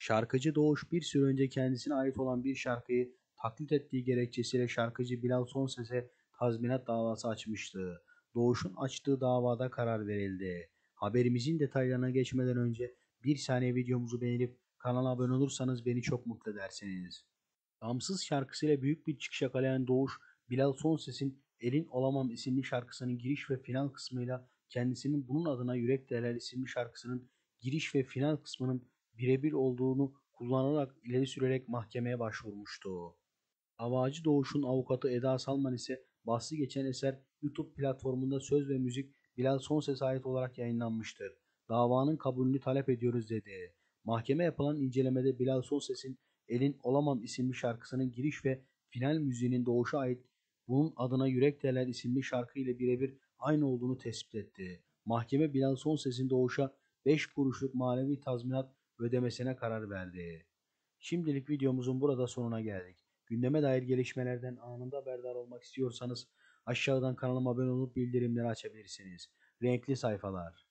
Şarkıcı Doğuş bir süre önce kendisine ait olan bir şarkıyı taklit ettiği gerekçesiyle şarkıcı Bilal Sonses'e tazminat davası açmıştı. Doğuş'un açtığı davada karar verildi. Haberimizin detaylarına geçmeden önce bir saniye videomuzu beğenip kanala abone olursanız beni çok mutlu edersiniz. Gamsız şarkısıyla büyük bir çıkış yakalayan Doğuş, Bilal Sonses'in Elin Olamam isimli şarkısının giriş ve final kısmıyla kendisinin Bunun Adına Yürek Derler isimli şarkısının giriş ve final kısmının birebir olduğunu kullanarak ileri sürerek mahkemeye başvurmuştu. Davacı Doğuş'un avukatı Eda Salman ise bahsi geçen eser YouTube platformunda söz ve müzik Bilal Sonses'e ait olarak yayınlanmıştır. Davanın kabulünü talep ediyoruz dedi. Mahkeme yapılan incelemede Bilal Sonses'in Elin Olamam isimli şarkısının giriş ve final müziğinin Doğuş'a ait Bunun Adına Yürek Derler isimli şarkı ile birebir aynı olduğunu tespit etti. Mahkeme Bilal Sonses'in Doğuş'a 5 kuruşluk manevi tazminat ödemesine karar verdi. Şimdilik videomuzun burada sonuna geldik. Gündeme dair gelişmelerden anında haberdar olmak istiyorsanız aşağıdan kanalıma abone olup bildirimleri açabilirsiniz. Renkli sayfalar.